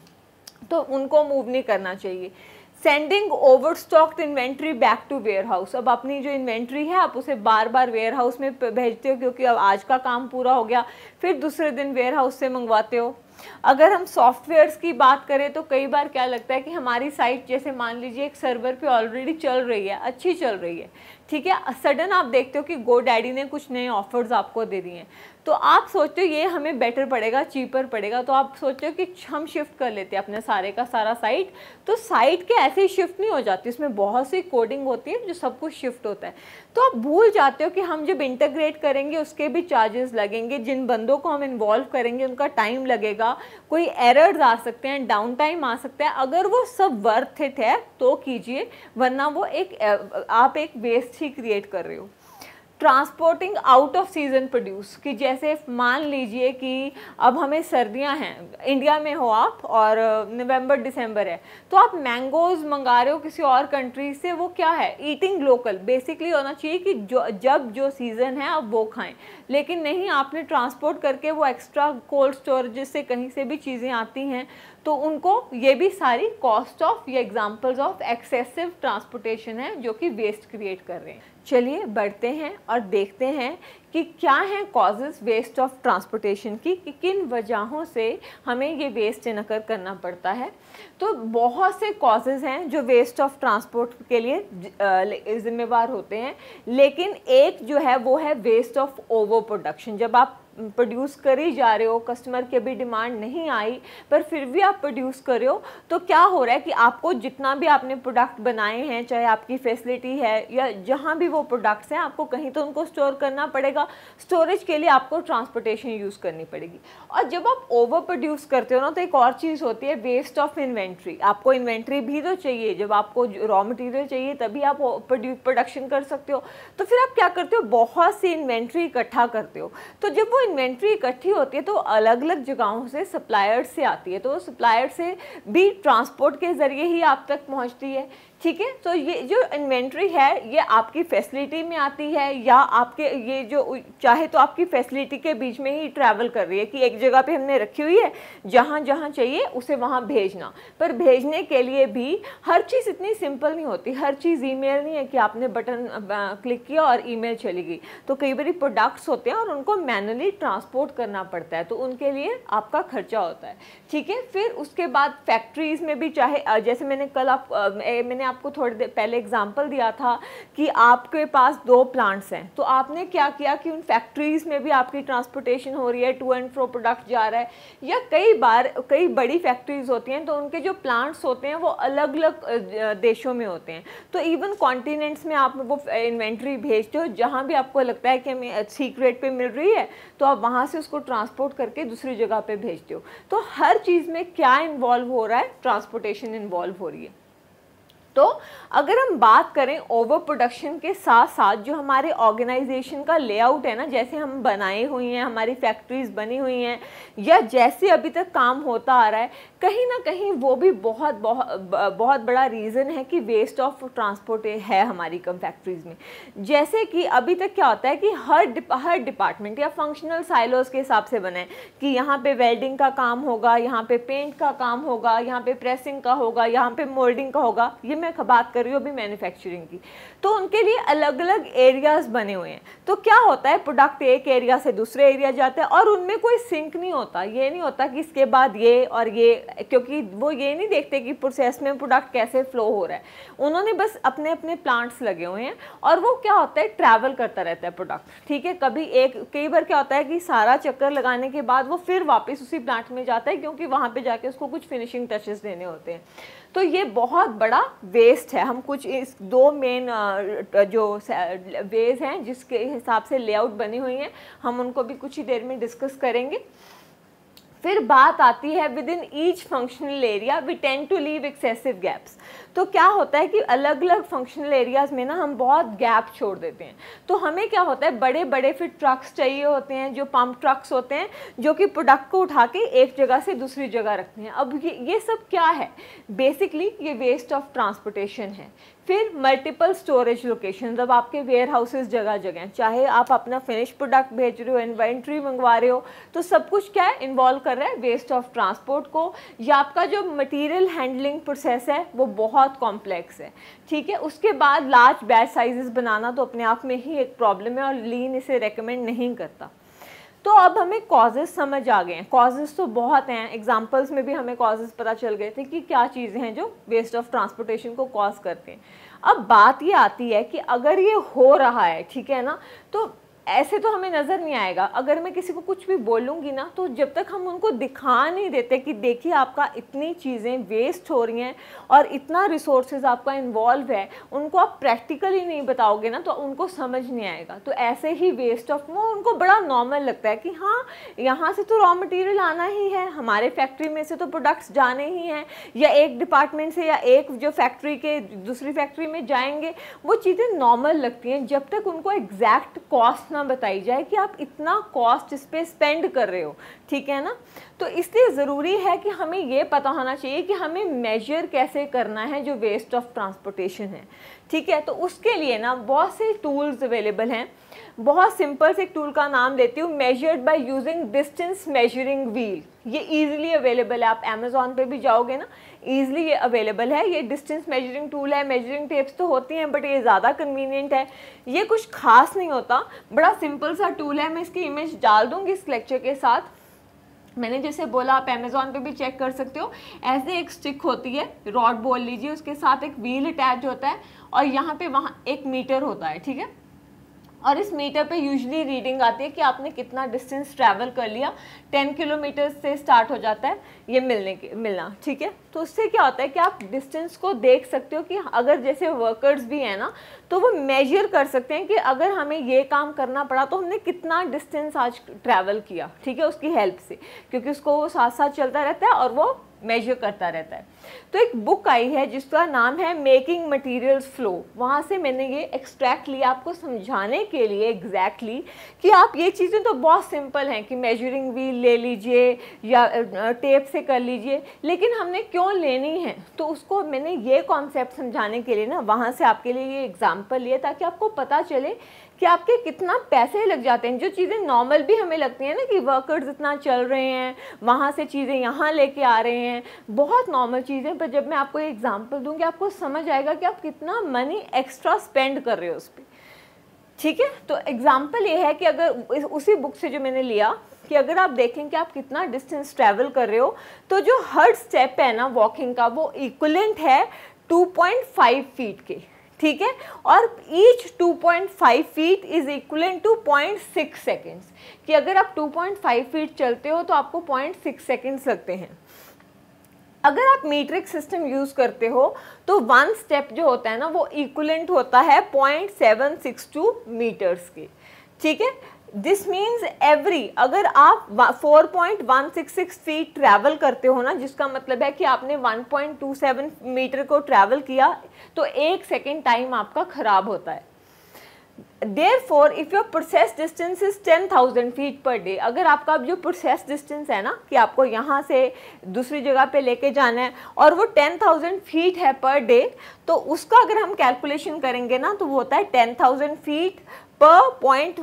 तो उनको मूव नहीं करना चाहिए। Sending overstocked inventory back to warehouse, अब अपनी जो इन्वेंट्री है आप उसे बार बार वेयर हाउस में भेजते हो क्योंकि अब आज का काम पूरा हो गया, फिर दूसरे दिन वेयर हाउस से मंगवाते हो। अगर हम सॉफ्टवेयर्स की बात करें तो कई बार क्या लगता है कि हमारी साइट, जैसे मान लीजिए एक सर्वर पे ऑलरेडी चल रही है, अच्छी चल रही है, ठीक है, सडन आप देखते हो कि गो डैडी ने कुछ नए ऑफर्स आपको दे दिए हैं, तो आप सोचते हो ये हमें बेटर पड़ेगा, चीपर पड़ेगा, तो आप सोचते हो कि हम शिफ्ट कर लेते हैं अपने सारे का सारा साइट। तो साइट के ऐसे ही शिफ्ट नहीं हो जाती, इसमें बहुत सी कोडिंग होती है जो सब कुछ शिफ्ट होता है। तो आप भूल जाते हो कि हम जब इंटीग्रेट करेंगे उसके भी चार्जेस लगेंगे, जिन बंदों को हम इन्वॉल्व करेंगे उनका टाइम लगेगा, कोई एरर्स आ सकते हैं, डाउन टाइम आ सकता है। अगर वो सब वर्थ इट है तो कीजिए, वरना वो एक आप एक वेस्ट वेस्ट ही क्रिएट कर रहे हो। Transporting out of season produce, कि जैसे मान लीजिए कि अब हमें सर्दियां हैं, इंडिया में हो आप और नवंबर दिसंबर है, तो आप मैंगोज़ मंगा रहे हो किसी और कंट्री से, वो क्या है, ईटिंग लोकल बेसिकली होना चाहिए कि जो जब जो सीज़न है आप वो खाएं, लेकिन नहीं, आपने ट्रांसपोर्ट करके वो एक्स्ट्रा कोल्ड स्टोरेज से कहीं से भी चीज़ें आती हैं, तो उनको ये भी सारी कॉस्ट ऑफ या एग्जांपल्स ऑफ एक्सेसिव ट्रांसपोर्टेशन है जो कि वेस्ट क्रिएट कर रहे हैं। चलिए बढ़ते हैं और देखते हैं कि क्या हैं कॉजेज़ वेस्ट ऑफ ट्रांसपोर्टेशन की, कि किन वजहों से हमें ये वेस्ट इनकर करना पड़ता है। तो बहुत से कॉजेज़ हैं जो वेस्ट ऑफ ट्रांसपोर्ट के लिए जिम्मेवार होते हैं, लेकिन एक जो है वो है वेस्ट ऑफ ओवर प्रोडक्शन। जब आप प्रोड्यूस कर ही जा रहे हो, कस्टमर की अभी डिमांड नहीं आई पर फिर भी आप प्रोड्यूस कर रहे हो, तो क्या हो रहा है कि आपको जितना भी आपने प्रोडक्ट बनाए हैं, चाहे आपकी फैसिलिटी है या जहाँ भी वो प्रोडक्ट्स हैं, आपको कहीं तो उनको स्टोर करना पड़ेगा। स्टोरेज के लिए आपको ट्रांसपोर्टेशन यूज़ करनी पड़ेगी। और जब आप ओवर प्रोड्यूस करते हो ना, तो एक और चीज़ होती है वेस्ट ऑफ इन्वेंट्री। आपको इन्वेंट्री भी तो चाहिए, जब आपको रॉ मटेरियल चाहिए तभी आप प्रोडक्शन कर सकते हो। तो फिर आप क्या करते हो, बहुत सी इन्वेंट्री इकट्ठा करते हो। तो जब वो इन्वेंट्री इकट्ठी होती है तो अलग अलग जगहों से सप्लायर्स से आती है, तो सप्लायर से भी ट्रांसपोर्ट के ज़रिए ही आप तक पहुंचती है। ठीक है, तो ये जो इन्वेंट्री है ये आपकी फैसिलिटी में आती है, या आपके ये जो चाहे तो आपकी फैसिलिटी के बीच में ही ट्रैवल कर रही है कि एक जगह पे हमने रखी हुई है, जहाँ जहाँ चाहिए उसे वहाँ भेजना। पर भेजने के लिए भी हर चीज़ इतनी सिंपल नहीं होती, हर चीज़ ईमेल नहीं है कि आपने बटन क्लिक किया और ईमेल चली गई। तो कई बार प्रोडक्ट्स होते हैं और उनको मैनुअली ट्रांसपोर्ट करना पड़ता है, तो उनके लिए आपका खर्चा होता है। ठीक है, फिर उसके बाद फैक्ट्रीज़ में भी, चाहे जैसे मैंने कल आप मैंने आपको थोड़ी देर पहले एग्जांपल दिया था कि आपके पास दो प्लांट्स हैं, तो आपने क्या किया कि उन फैक्ट्रीज़ में भी आपकी ट्रांसपोर्टेशन हो रही है, टू एंड फ्रो प्रोडक्ट जा रहा है। या कई बार कई बड़ी फैक्ट्रीज़ होती हैं तो उनके जो प्लांट्स होते हैं वो अलग अलग देशों में होते हैं, तो इवन कॉन्टिनेंट्स में आप वो इन्वेंट्री भेजते हो, जहाँ भी आपको लगता है कि हमें ठीक रेट पे मिल रही है तो आप वहाँ से उसको ट्रांसपोर्ट करके दूसरी जगह पे भेजते हो। तो हर चीज़ में क्या इन्वॉल्व हो रहा है, ट्रांसपोर्टेशन इन्वॉल्व हो रही है। तो अगर हम बात करें ओवर प्रोडक्शन के साथ साथ जो हमारे ऑर्गेनाइजेशन का लेआउट है ना, जैसे हम बनाए हुई हैं, हमारी फैक्ट्रीज बनी हुई हैं, या जैसे अभी तक काम होता आ रहा है, कहीं ना कहीं वो भी बहुत बहुत बहुत बड़ा रीज़न है कि वेस्ट ऑफ ट्रांसपोर्ट है हमारी कम फैक्ट्रीज़ में। जैसे कि अभी तक क्या होता है कि हर डिप, हर डिपार्टमेंट या फंक्शनल साइलोज के हिसाब से बना है कि यहाँ पे वेल्डिंग का काम होगा, यहाँ पे पेंट का काम होगा, यहाँ पे प्रेसिंग का होगा, यहाँ पे मोल्डिंग का होगा। ये मैं बात कर रही हूँ अभी मैन्युफैक्चरिंग की। तो उनके लिए अलग अलग एरियाज बने हुए हैं। तो क्या होता है, प्रोडक्ट एक एरिया से दूसरे एरिया जाता है और उनमें कोई सिंक नहीं होता। ये नहीं होता कि इसके बाद ये और ये, क्योंकि वो ये नहीं देखते कि प्रोसेस में प्रोडक्ट कैसे फ्लो हो रहा है। उन्होंने बस अपने अपने प्लांट्स लगे हुए हैं और वो क्या होता है, ट्रैवल करता रहता है प्रोडक्ट। ठीक है, कभी एक कई बार क्या होता है कि सारा चक्कर लगाने के बाद वो फिर वापस उसी प्लांट में जाता है, क्योंकि वहाँ पे जाके उसको कुछ फिनिशिंग टचेस देने होते हैं। तो ये बहुत बड़ा वेस्ट है। हम कुछ इस दो मेन जो वेज हैं जिसके हिसाब से लेआउट बनी हुई हैं, हम उनको भी कुछ ही देर में डिस्कस करेंगे। फिर बात आती है within each functional area we tend to leave excessive gaps. तो क्या होता है कि अलग अलग फंक्शनल एरियाज़ में ना हम बहुत गैप छोड़ देते हैं। तो हमें क्या होता है, बड़े बड़े फिर ट्रक्स चाहिए होते हैं, जो पंप ट्रक्स होते हैं, जो कि प्रोडक्ट को उठा के एक जगह से दूसरी जगह रखते हैं। अब ये ये सब क्या है, बेसिकली ये वेस्ट ऑफ ट्रांसपोर्टेशन है। फिर मल्टीपल स्टोरेज लोकेशन, जब आपके वेयर हाउसेज जगह जगह, चाहे आप अपना फिनिश प्रोडक्ट भेज रहे हो, इन्वेंट्री मंगवा रहे हो, तो सब कुछ क्या है, इन्वॉल्व कर रहा है वेस्ट ऑफ ट्रांसपोर्ट को। या आपका जो मटेरियल हैंडलिंग प्रोसेस है वो बहुत कॉम्प्लेक्स है। ठीक है, उसके बाद लार्ज बैच साइजेस बनाना तो अपने आप में ही एक प्रॉब्लम है और लीन इसे रेकमेंड नहीं करता। तो अब हमें कॉजेज़ समझ आ गए हैं। कॉजेज़ तो बहुत हैं, एग्जांपल्स में भी हमें कॉजेज़ पता चल गए थे कि क्या चीज़ें हैं जो वेस्ट ऑफ ट्रांसपोर्टेशन को कॉज करते हैं। अब बात ये आती है कि अगर ये हो रहा है, ठीक है ना, तो ऐसे तो हमें नज़र नहीं आएगा। अगर मैं किसी को कुछ भी बोलूँगी ना, तो जब तक हम उनको दिखा नहीं देते कि देखिए आपका इतनी चीज़ें वेस्ट हो रही हैं और इतना रिसोर्सेज आपका इन्वॉल्व है, उनको आप प्रैक्टिकली नहीं बताओगे ना, तो उनको समझ नहीं आएगा। तो ऐसे ही वेस्ट ऑफ, वो उनको बड़ा नॉर्मल लगता है कि हाँ यहाँ से तो रॉ मटेरियल आना ही है, हमारे फैक्ट्री में से तो प्रोडक्ट्स जाने ही हैं, या एक डिपार्टमेंट से या एक जो फैक्ट्री के दूसरी फैक्ट्री में जाएंगे, वो चीज़ें नॉर्मल लगती हैं जब तक उनको एग्जैक्ट कॉस्ट ना बताई जाए कि आप इतना कॉस्ट इस पर स्पेंड कर रहे हो, ठीक है ना। तो इसलिए ज़रूरी है कि हमें ये पता होना चाहिए कि हमें मेजर कैसे करना है जो वेस्ट ऑफ ट्रांसपोर्टेशन है, ठीक है। तो उसके लिए ना बहुत से टूल्स अवेलेबल हैं। बहुत सिंपल से एक टूल का नाम देती हूँ, measured by using distance measuring wheel. ये इजीली अवेलेबल है, आप अमेजोन पे भी जाओगे ना, ईजिली ये अवेलेबल है। ये डिस्टेंस मेजरिंग टूल है, मेजरिंग टेप्स तो होती हैं बट ये ज़्यादा कन्वीनियंट है। ये कुछ खास नहीं होता, बड़ा सिंपल सा टूल है। मैं इसकी इमेज डाल दूँगी इस लेक्चर के साथ। मैंने जैसे बोला, आप अमेजोन पे भी चेक कर सकते हो। ऐसे एक स्टिक होती है, रॉड बोल लीजिए, उसके साथ एक व्हील अटैच होता है और यहाँ पे वहाँ एक मीटर होता है, ठीक है। और इस मीटर पे यूजुअली रीडिंग आती है कि आपने कितना डिस्टेंस ट्रैवल कर लिया। टेन किलोमीटर से स्टार्ट हो जाता है ये मिलने के मिलना, ठीक है। तो उससे क्या होता है कि आप डिस्टेंस को देख सकते हो कि अगर जैसे वर्कर्स भी हैं ना, तो वो मेजर कर सकते हैं कि अगर हमें ये काम करना पड़ा तो हमने कितना डिस्टेंस आज ट्रैवल किया, ठीक है, उसकी हेल्प से, क्योंकि उसको वो साथ साथ चलता रहता है और वो मेजर करता रहता है। तो एक बुक आई है जिसका नाम है मेकिंग मटेरियल्स फ्लो, वहाँ से मैंने ये एक्सट्रैक्ट लिया आपको समझाने के लिए एग्जैक्टली exactly, कि आप ये चीज़ें तो बहुत सिंपल हैं कि मेजरिंग व्हील ले लीजिए या टेप से कर लीजिए, लेकिन हमने क्यों लेनी है, तो उसको मैंने ये कॉन्सेप्ट समझाने के लिए ना वहाँ से आपके लिए ये एग्जाम्पल लिए, ताकि आपको पता चले कि आपके कितना पैसे लग जाते हैं। जो चीज़ें नॉर्मल भी हमें लगती हैं ना कि वर्कर्स इतना चल रहे हैं, वहाँ से चीज़ें यहाँ लेके आ रहे हैं, बहुत नॉर्मल चीज़ें, पर जब मैं आपको एक एग्जांपल दूंगी आपको समझ आएगा कि आप कितना मनी एक्स्ट्रा स्पेंड कर रहे हो उस पर, ठीक है। तो एग्जांपल ये है कि अगर उसी बुक से जो मैंने लिया कि अगर आप देखें कि आप कितना डिस्टेंस ट्रैवल कर रहे हो, तो जो हर स्टेप है ना वॉकिंग का, वो इक्विवेलेंट है टू पॉइंट फाइव फीट के, ठीक है। और each two point five feet is equivalent to point six seconds, कि अगर आप टू पॉइंट फाइव फीट चलते हो तो आपको पॉइंट सिक्स सेकेंड्स लगते हैं। अगर आप मीट्रिक सिस्टम यूज करते हो तो वन स्टेप जो होता है ना वो इक्वलेंट होता है point seven six two meters के, ठीक है। दिस मीन्स एवरी, अगर आप four point one six six feet travel करते हो ना, जिसका मतलब है कि आपने one point two seven meter को ट्रैवल किया, तो एक सेकेंड टाइम आपका खराब होता है। Therefore, if your process distance is ten thousand feet per day, अगर आपका जो process distance है ना कि आपको यहाँ से दूसरी जगह पे लेके जाना है और वो ten thousand feet है per day, तो उसका अगर हम कैलकुलेशन करेंगे ना तो वो होता है ten thousand feet per point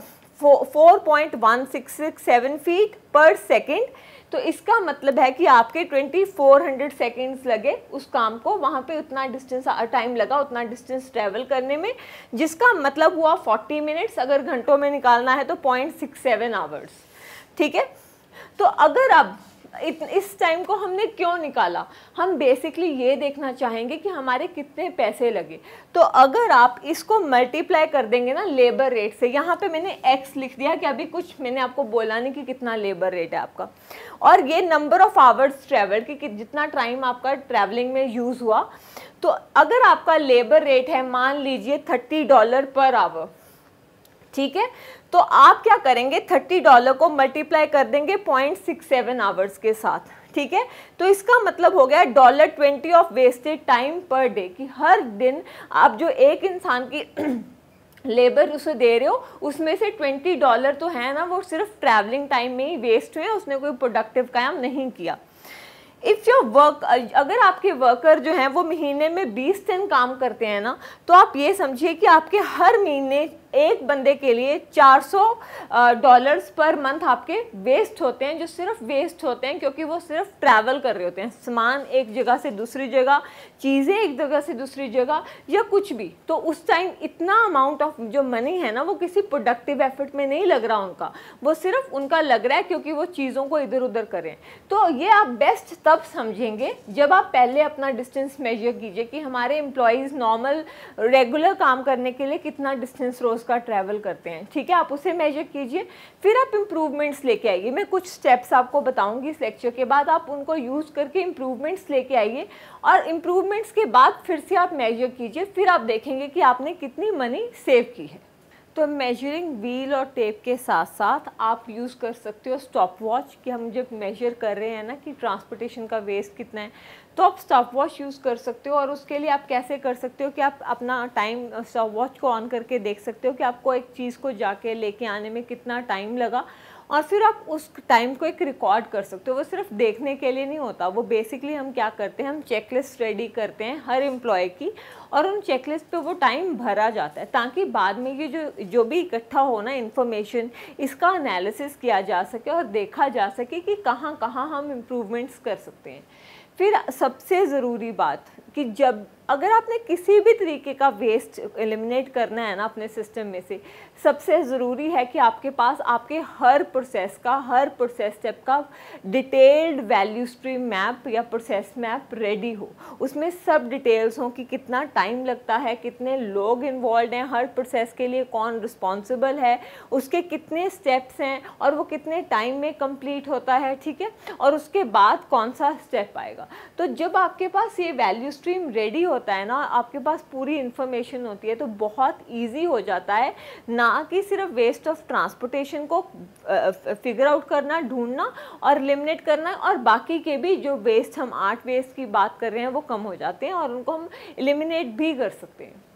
four point one six six seven feet per second. तो इसका मतलब है कि आपके ट्वेंटी फोर हंड्रेड सेकेंड्स लगे उस काम को, वहाँ पे उतना डिस्टेंस टाइम लगा उतना डिस्टेंस ट्रैवल करने में, जिसका मतलब हुआ फोर्टी मिनट्स। अगर घंटों में निकालना है तो पॉइंट सिक्स सेवन आवर्स, ठीक है। तो अगर अब इस टाइम को हमने क्यों निकाला, हम बेसिकली ये देखना चाहेंगे कि हमारे कितने पैसे लगे। तो अगर आप इसको मल्टीप्लाई कर देंगे ना लेबर रेट से, यहाँ पे मैंने एक्स लिख दिया कि अभी कुछ मैंने आपको बोला नहीं कि कितना लेबर रेट है आपका, और ये नंबर ऑफ आवर्स ट्रैवल कि जितना टाइम आपका ट्रैवलिंग में यूज़ हुआ। तो अगर आपका लेबर रेट है मान लीजिए थर्टी डॉलर पर आवर, ठीक है, तो आप क्या करेंगे, थर्टी डॉलर को मल्टीप्लाई कर देंगे पॉइंट सिक्स सेवन आवर्स के साथ, ठीक है। तो इसका मतलब हो गया dollar twenty of wasted time per day, कि हर दिन आप जो एक इंसान की लेबर उसे दे रहे हो उसमें से ट्वेंटी डॉलर तो है ना वो सिर्फ ट्रैवलिंग टाइम में ही वेस्ट हुए, उसने कोई प्रोडक्टिव काम नहीं किया। इफ़ योर वर्क, अगर आपके वर्कर जो हैं वो महीने में बीस दिन काम करते हैं ना, तो आप ये समझिए कि आपके हर महीने एक बंदे के लिए चार सौ डॉलर्स पर मंथ आपके वेस्ट होते हैं, जो सिर्फ वेस्ट होते हैं क्योंकि वो सिर्फ ट्रैवल कर रहे होते हैं, सामान एक जगह से दूसरी जगह, चीज़ें एक जगह से दूसरी जगह या कुछ भी। तो उस टाइम इतना अमाउंट ऑफ जो मनी है ना वो किसी प्रोडक्टिव एफर्ट में नहीं लग रहा उनका, वो सिर्फ उनका लग रहा है क्योंकि वो चीज़ों को इधर उधर करें। तो ये आप बेस्ट तब समझेंगे जब आप पहले अपना डिस्टेंस मेजर कीजिए कि हमारे एम्प्लॉयज़ नॉर्मल रेगुलर काम करने के लिए कितना डिस्टेंस रोज उसका ट्रैवल करते हैं, ठीक है, आप उसे मेजर कीजिए, फिर आप इम्प्रूवमेंट्स लेके आइए। मैं कुछ स्टेप्स आपको बताऊंगी इस लेक्चर के बाद, आप उनको यूज़ करके इम्प्रूवमेंट्स लेके आइए और इम्प्रूवमेंट्स के बाद फिर से आप मेजर कीजिए, फिर आप देखेंगे कि आपने कितनी मनी सेव की है। तो मेजरिंग व्हील और टेप के साथ साथ आप यूज़ कर सकते हो स्टॉप वॉच, कि हम जब मेजर कर रहे हैं ना कि ट्रांसपोर्टेशन का वेस्ट कितना है, तो आप स्टॉप वॉच यूज़ कर सकते हो। और उसके लिए आप कैसे कर सकते हो कि आप अपना टाइम स्टॉप वॉच को ऑन करके देख सकते हो कि आपको एक चीज़ को जाके लेके आने में कितना टाइम लगा, और फिर आप उस टाइम को एक रिकॉर्ड कर सकते हो। वो सिर्फ देखने के लिए नहीं होता, वो बेसिकली हम क्या करते हैं, हम चेकलिस्ट रेडी करते हैं हर एम्प्लॉय की, और उन चेकलिस्ट पे वो टाइम भरा जाता है ताकि बाद में ये जो जो भी इकट्ठा हो ना इन्फॉर्मेशन, इसका एनालिसिस किया जा सके और देखा जा सके कि कहाँ कहाँ हम इम्प्रूवमेंट्स कर सकते हैं। फिर सबसे ज़रूरी बात कि जब अगर आपने किसी भी तरीके का वेस्ट एलिमिनेट करना है ना अपने सिस्टम में से, सबसे ज़रूरी है कि आपके पास आपके हर प्रोसेस का, हर प्रोसेस स्टेप का डिटेल्ड वैल्यू स्ट्रीम मैप या प्रोसेस मैप रेडी हो। उसमें सब डिटेल्स हों कि कितना टाइम लगता है, कितने लोग इन्वॉल्व हैं हर प्रोसेस के लिए, कौन रिस्पॉन्सिबल है, उसके कितने स्टेप्स हैं और वो कितने टाइम में कंप्लीट होता है, ठीक है, और उसके बाद कौन सा स्टेप आएगा। तो जब आपके पास ये वैल्यू स्ट्रीम रेडी होता है ना, आपके पास पूरी इंफॉर्मेशन होती है, तो बहुत इजी हो जाता है ना कि सिर्फ वेस्ट ऑफ ट्रांसपोर्टेशन को फिगर आउट करना, ढूंढना और एलिमिनेट करना, और बाकी के भी जो वेस्ट, हम आठ वेस्ट की बात कर रहे हैं, वो कम हो जाते हैं और उनको हम एलिमिनेट भी कर सकते हैं।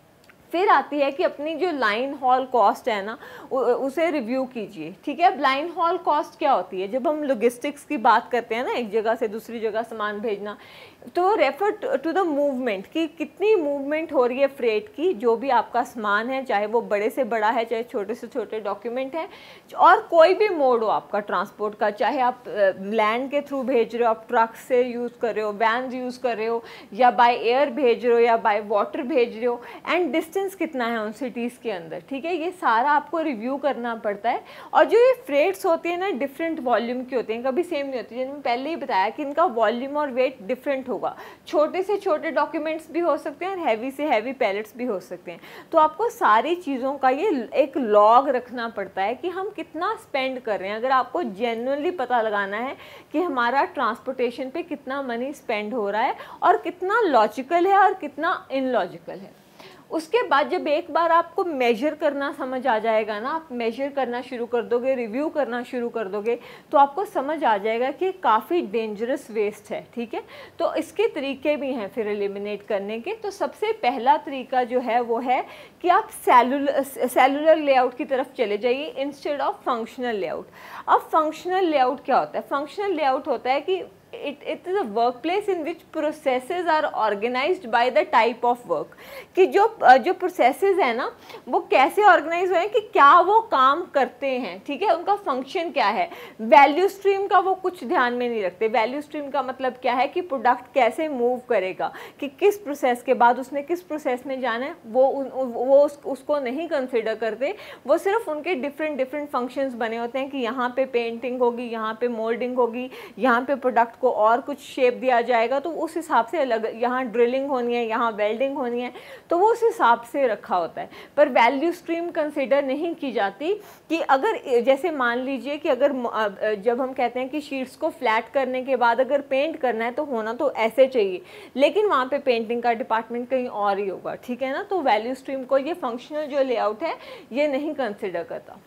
फिर आती है कि अपनी जो लाइन हॉल कॉस्ट है ना, उसे रिव्यू कीजिए, ठीक है। अब लाइन हॉल कॉस्ट क्या होती है, जब हम लॉजिस्टिक्स की बात करते हैं ना, एक जगह से दूसरी जगह सामान भेजना, तो रेफर टू द मूवमेंट, कि कितनी मूवमेंट हो रही है फ्रेट की, जो भी आपका सामान है, चाहे वो बड़े से बड़ा है, चाहे छोटे से छोटे डॉक्यूमेंट है, और कोई भी मोड हो आपका ट्रांसपोर्ट का, चाहे आप लैंड के थ्रू भेज रहे हो, आप ट्रक से यूज़ कर रहे हो, वैन यूज़ कर रहे हो, या बाय एयर भेज रहे हो, या बाय वाटर भेज रहे हो, एंड डिस्टेंस कितना है उन सिटीज़ के अंदर, ठीक है, ये सारा आपको रिव्यू करना पड़ता है। और जो ये फ्रेट्स होती है ना, डिफरेंट वॉल्यूम की होती हैं, कभी सेम नहीं होती, जैसे मैंने पहले ही बताया कि इनका वॉल्यूम और वेट डिफरेंट होगा, छोटे से छोटे डॉक्यूमेंट्स भी हो सकते हैं और हैवी से हैवी पैलेट्स भी हो सकते हैं। तो आपको सारी चीज़ों का ये एक लॉग रखना पड़ता है कि हम कितना स्पेंड कर रहे हैं। अगर आपको जेन्युइनली पता लगाना है कि हमारा ट्रांसपोर्टेशन पे कितना मनी स्पेंड हो रहा है और कितना लॉजिकल है और कितना इनलॉजिकल है, उसके बाद जब एक बार आपको मेजर करना समझ आ जाएगा ना, आप मेजर करना शुरू कर दोगे, रिव्यू करना शुरू कर दोगे, तो आपको समझ आ जाएगा कि काफ़ी डेंजरस वेस्ट है, ठीक है। तो इसके तरीके भी हैं फिर एलिमिनेट करने के। तो सबसे पहला तरीका जो है वो है कि आप सेलुलर सेलुलर लेआउट की तरफ चले जाइए इंस्टेड ऑफ फंक्शनल लेआउट। अब फंक्शनल लेआउट क्या होता है? फंक्शनल लेआउट होता है कि It, it is a workplace in which processes are organized by the type of work, कि जो जो processes है ना, वो कैसे organize हुए हैं, कि क्या वो काम करते हैं, ठीक है, उनका function क्या है। वैल्यू स्ट्रीम का वो कुछ ध्यान में नहीं रखते। वैल्यू स्ट्रीम का मतलब क्या है कि प्रोडक्ट कैसे मूव करेगा, कि किस प्रोसेस के बाद उसने किस प्रोसेस में जाना है, वो वो उस, उसको नहीं कंसिडर करते। वो सिर्फ उनके डिफरेंट डिफरेंट फंक्शंस बने होते हैं कि यहाँ पे पेंटिंग होगी, यहाँ पे मोल्डिंग होगी, यहाँ पे प्रोडक्ट को और कुछ शेप दिया जाएगा, तो उस हिसाब से अलग, यहाँ ड्रिलिंग होनी है, यहाँ वेल्डिंग होनी है, तो वो उस हिसाब से रखा होता है। पर वैल्यू स्ट्रीम कंसिडर नहीं की जाती कि अगर जैसे मान लीजिए कि अगर जब हम कहते हैं कि शीट्स को फ्लैट करने के बाद अगर पेंट करना है तो होना तो ऐसे चाहिए, लेकिन वहाँ पे पेंटिंग का डिपार्टमेंट कहीं और ही होगा, ठीक है ना। तो वैल्यू स्ट्रीम को ये फंक्शनल जो लेआउट है ये नहीं कंसिडर करता।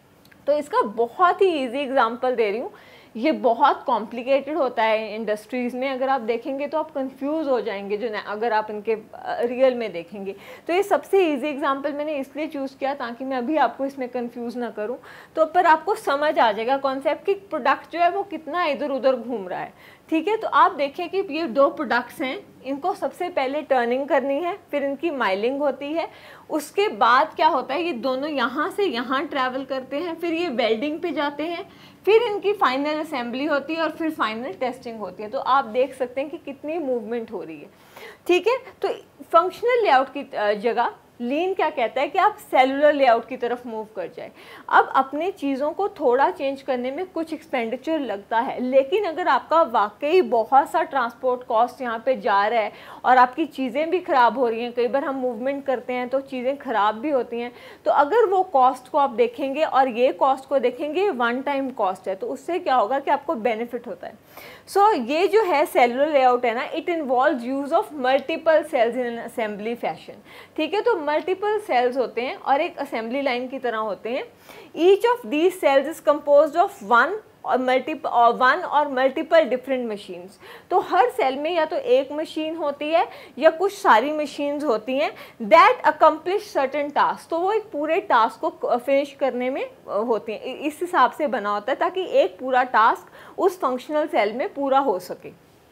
तो इसका बहुत ही ईजी एग्जाम्पल दे रही हूँ। ये बहुत कॉम्प्लिकेटेड होता है इंडस्ट्रीज़ में, अगर आप देखेंगे तो आप कंफ्यूज हो जाएंगे जो ना, अगर आप इनके रियल में देखेंगे। तो ये सबसे इजी एग्जांपल मैंने इसलिए चूज़ किया ताकि मैं अभी आपको इसमें कंफ्यूज ना करूं, तो पर आपको समझ आ जाएगा कॉन्सेप्ट कि प्रोडक्ट जो है वो कितना इधर उधर घूम रहा है, ठीक है। तो आप देखिए कि ये दो प्रोडक्ट्स हैं, इनको सबसे पहले टर्निंग करनी है, फिर इनकी माइलिंग होती है, उसके बाद क्या होता है, ये दोनों यहाँ से यहाँ ट्रैवल करते हैं, फिर ये वेल्डिंग पे जाते हैं, फिर इनकी फाइनल असेंबली होती है और फिर फाइनल टेस्टिंग होती है। तो आप देख सकते हैं कि कितनी मूवमेंट हो रही है, ठीक है। तो फंक्शनल लेआउट की जगह लीन क्या कहता है कि आप सेलुलर लेआउट की तरफ मूव कर जाए। अब अपने चीज़ों को थोड़ा चेंज करने में कुछ एक्सपेंडिचर लगता है, लेकिन अगर आपका वाकई बहुत सा ट्रांसपोर्ट कॉस्ट यहाँ पे जा रहा है और आपकी चीज़ें भी ख़राब हो रही हैं, कई बार हम मूवमेंट करते हैं तो चीज़ें ख़राब भी होती हैं, तो अगर वो कॉस्ट को आप देखेंगे और ये कॉस्ट को देखेंगे, वन टाइम कॉस्ट है, तो उससे क्या होगा कि आपको बेनिफिट होता है। सो so, ये जो है सेलुलर लेआउट है ना, it involve use of multiple cells in an assembly fashion. ठीक है, तो मल्टीपल सेल्स होते हैं और एक असेंबली लाइन की तरह होते हैं। Each of these cells is composed of one or multiple one or multiple different machines. तो हर सेल में या तो एक मशीन होती है या कुछ सारी मशीन्स होती हैं दैट अकम्प्लिश सर्टेन टास्क। तो वो एक पूरे टास्क को फिनिश करने में होती हैं, इस हिसाब से बना होता है ताकि एक पूरा टास्क उस फंक्शनल सेल में पूरा हो सके।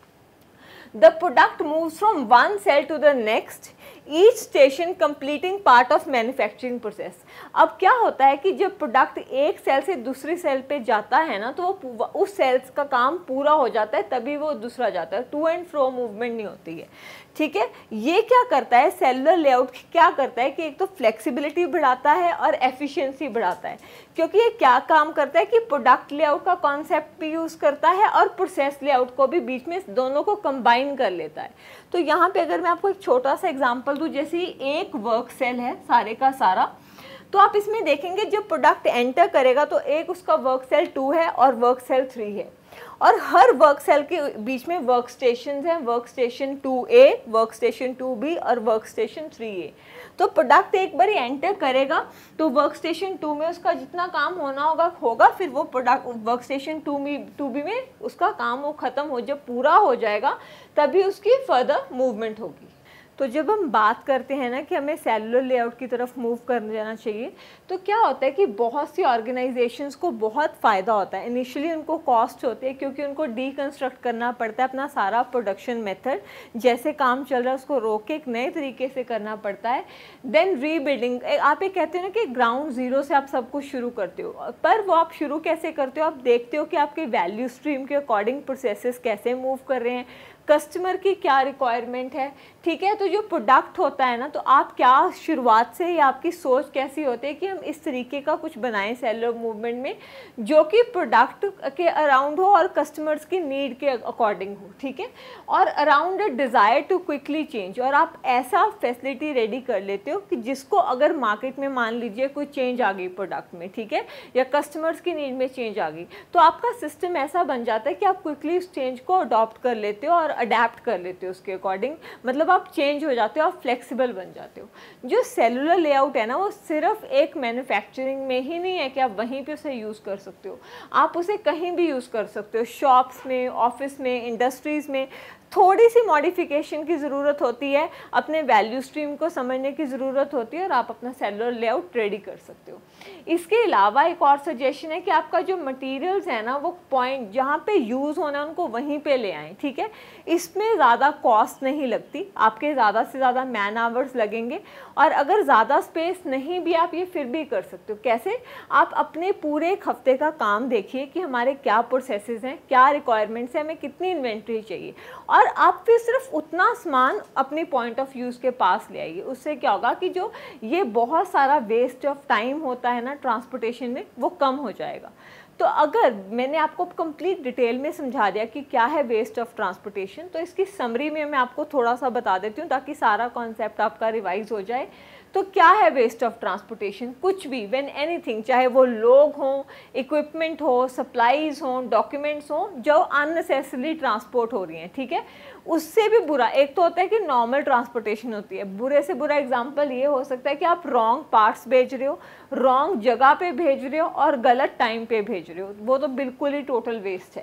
The product moves from one cell to the next, each station completing part of manufacturing process। अब क्या होता है कि जब प्रोडक्ट एक सेल से दूसरी सेल पे जाता है ना, तो वो उस सेल्स का काम पूरा हो जाता है, तभी वो दूसरा जाता है, टू एंड फ्रो मूवमेंट नहीं होती है। ठीक है, ये क्या करता है, सेलुलर लेआउट क्या करता है कि एक तो फ्लेक्सिबिलिटी बढ़ाता है और एफिशिएंसी बढ़ाता है, क्योंकि ये क्या काम करता है कि प्रोडक्ट लेआउट का कॉन्सेप्ट भी यूज़ करता है और प्रोसेस लेआउट को भी बीच में दोनों को कंबाइन कर लेता है। तो यहाँ पे अगर मैं आपको एक छोटा सा एग्जांपल दूँ, जैसे एक वर्क सेल है सारे का सारा, तो आप इसमें देखेंगे जब प्रोडक्ट एंटर करेगा तो एक उसका वर्क सेल टू है और वर्क सेल थ्री है, और हर वर्क सेल के बीच में वर्क स्टेशन हैं, work station two A, work station two B और वर्क स्टेशन थ्री ए। तो प्रोडक्ट एक बार एंटर करेगा तो वर्क स्टेशन टू में उसका जितना काम होना होगा होगा, फिर वो प्रोडक्ट वर्क स्टेशन टू में टू बी में उसका काम वो ख़त्म हो, जब पूरा हो जाएगा तभी उसकी फर्दर मूवमेंट होगी। तो जब हम बात करते हैं ना कि हमें सेलुलर लेआउट की तरफ मूव कर जाना चाहिए, तो क्या होता है कि बहुत सी ऑर्गेनाइजेशंस को बहुत फ़ायदा होता है। इनिशियली उनको कॉस्ट होती है क्योंकि उनको डीकंस्ट्रक्ट करना पड़ता है अपना सारा प्रोडक्शन मेथड, जैसे काम चल रहा है उसको रोक के एक नए तरीके से करना पड़ता है। देन रीबिल्डिंग, आप ये कहते हैं ना कि ग्राउंड ज़ीरो से आप सब कुछ शुरू करते हो, पर वो आप शुरू कैसे करते हो, आप देखते हो कि आपके वैल्यू स्ट्रीम के अकॉर्डिंग प्रोसेसेस कैसे मूव कर रहे हैं, कस्टमर की क्या रिक्वायरमेंट है। ठीक है, तो जो प्रोडक्ट होता है ना, तो आप क्या शुरुआत से ही आपकी सोच कैसी होती है कि हम इस तरीके का कुछ बनाएं सेलुलर मूवमेंट में जो कि प्रोडक्ट के अराउंड हो और कस्टमर्स की नीड के अकॉर्डिंग हो। ठीक है, और around a desire to quickly change, और आप ऐसा फैसिलिटी रेडी कर लेते हो कि जिसको अगर मार्केट में मान लीजिए कोई चेंज आ गई प्रोडक्ट में, ठीक है, या कस्टमर्स की नीड में चेंज आ गई, तो आपका सिस्टम ऐसा बन जाता है कि आप क्विकली उस चेंज को अडॉप्ट कर लेते हो और अडेप्ट कर लेते हो उसके अकॉर्डिंग, मतलब आप चेंज हो जाते हो, आप फ्लेक्सिबल बन जाते हो। जो सेलुलर लेआउट है ना, वो सिर्फ एक मैन्युफैक्चरिंग में ही नहीं है कि आप वहीं पे उसे यूज़ कर सकते हो, आप उसे कहीं भी यूज़ कर सकते हो, शॉप्स में, ऑफिस में, इंडस्ट्रीज़ में। थोड़ी सी मॉडिफिकेशन की ज़रूरत होती है, अपने वैल्यू स्ट्रीम को समझने की ज़रूरत होती है, और आप अपना सेलुलर लेआउट रेडी कर सकते हो। इसके अलावा एक और सजेशन है कि आपका जो मटेरियल्स है ना, वो पॉइंट जहाँ पे यूज़ होना है उनको वहीं पे ले आएँ। ठीक है, इसमें ज़्यादा कॉस्ट नहीं लगती, आपके ज़्यादा से ज़्यादा मैन आवर्स लगेंगे, और अगर ज़्यादा स्पेस नहीं भी आप ये फिर भी कर सकते हो। कैसे, आप अपने पूरे एक हफ्ते का काम देखिए कि हमारे क्या प्रोसेसेस हैं, क्या रिक्वायरमेंट्स हैं, हमें कितनी इन्वेंट्री चाहिए, और आप फिर सिर्फ उतना सामान अपनी पॉइंट ऑफ यूज़ के पास ले आइए। उससे क्या होगा कि जो ये बहुत सारा वेस्ट ऑफ टाइम होता है ना ट्रांसपोर्टेशन में, वो कम हो जाएगा। तो अगर मैंने आपको कंप्लीट डिटेल में समझा दिया कि क्या है वेस्ट ऑफ ट्रांसपोर्टेशन, तो इसकी समरी में मैं आपको थोड़ा सा बता देती हूँ ताकि सारा कॉन्सेप्ट आपका रिवाइज हो जाए। तो क्या है वेस्ट ऑफ ट्रांसपोर्टेशन? कुछ भी, व्हेन एनीथिंग, चाहे वो लोग हों, इक्विपमेंट हो, सप्लाईज हों, डॉक्यूमेंट्स हों, जो अननेसेसरली ट्रांसपोर्ट हो रही हैं। ठीक है, उससे भी बुरा एक तो होता है कि नॉर्मल ट्रांसपोर्टेशन होती है। बुरे से बुरा एग्जांपल ये हो सकता है कि आप रॉन्ग पार्ट्स भेज रहे हो, रॉन्ग जगह पे भेज रहे हो और गलत टाइम पे भेज रहे हो, वो तो बिल्कुल ही टोटल वेस्ट है।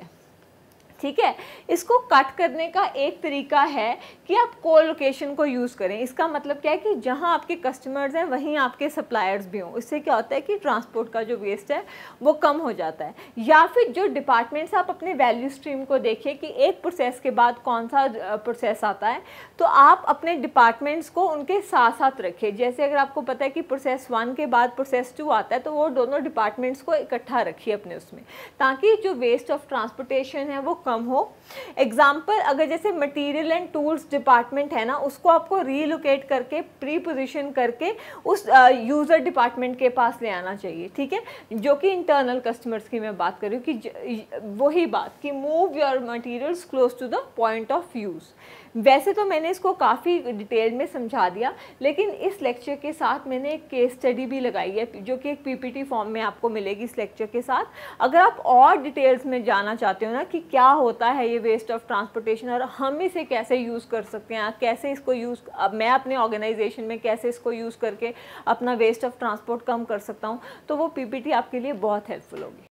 ठीक है, इसको कट करने का एक तरीका है कि आप को लोकेशन को यूज़ करें। इसका मतलब क्या है कि जहां आपके कस्टमर्स हैं वहीं आपके सप्लायर्स भी हों। इससे क्या होता है कि ट्रांसपोर्ट का जो वेस्ट है वो कम हो जाता है। या फिर जो डिपार्टमेंट्स, आप अपने वैल्यू स्ट्रीम को देखिए कि एक प्रोसेस के बाद कौन सा प्रोसेस आता है, तो आप अपने डिपार्टमेंट्स को उनके साथ साथ रखिए। जैसे अगर आपको पता है कि प्रोसेस वन के बाद प्रोसेस टू आता है, तो वो दोनों डिपार्टमेंट्स को इकट्ठा रखिए अपने उसमें, ताकि जो वेस्ट ऑफ ट्रांसपोर्टेशन है वो कम हो। एग्जाम्पल, अगर जैसे मटेरियल एंड टूल्स डिपार्टमेंट है ना, उसको आपको रीलोकेट करके प्री पोजिशन करके उस यूज़र uh, डिपार्टमेंट के पास ले आना चाहिए, ठीक है, जो कि इंटरनल कस्टमर्स की मैं बात कर रही हूँ कि वही बात कि move your materials close to the point of use. वैसे तो मैंने इसको काफ़ी डिटेल में समझा दिया, लेकिन इस लेक्चर के साथ मैंने एक केस स्टडी भी लगाई है जो कि एक पीपीटी फॉर्म में आपको मिलेगी इस लेक्चर के साथ। अगर आप और डिटेल्स में जाना चाहते हो ना कि क्या होता है ये वेस्ट ऑफ ट्रांसपोर्टेशन और हम इसे कैसे यूज़ कर सकते हैं, कैसे इसको यूज़, अब मैं अपने ऑर्गेनाइजेशन में कैसे इसको यूज़ करके अपना वेस्ट ऑफ ट्रांसपोर्ट कम कर सकता हूँ, तो वो पीपीटी आपके लिए बहुत हेल्पफुल होगी।